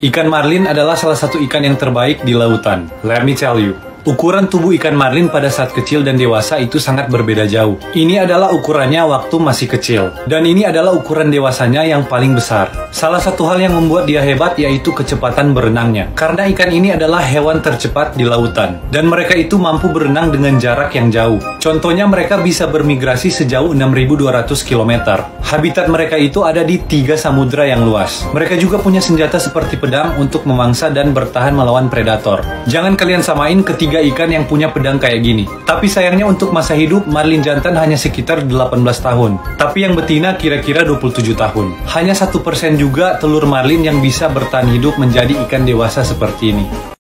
Ikan marlin adalah salah satu ikan yang terbaik di lautan. Let me tell you. Ukuran tubuh ikan marlin pada saat kecil dan dewasa itu sangat berbeda jauh. Ini adalah ukurannya waktu masih kecil. Dan ini adalah ukuran dewasanya yang paling besar. Salah satu hal yang membuat dia hebat yaitu kecepatan berenangnya. Karena ikan ini adalah hewan tercepat di lautan. Dan mereka itu mampu berenang dengan jarak yang jauh. Contohnya mereka bisa bermigrasi sejauh 6.200 km. Habitat mereka itu ada di 3 samudra yang luas. Mereka juga punya senjata seperti pedang untuk memangsa dan bertahan melawan predator. Jangan kalian samain ketiga ikan yang punya pedang kayak gini. Tapi sayangnya untuk masa hidup, marlin jantan hanya sekitar 18 tahun. Tapi yang betina kira-kira 27 tahun. Hanya 1% juga telur marlin yang bisa bertahan hidup menjadi ikan dewasa seperti ini.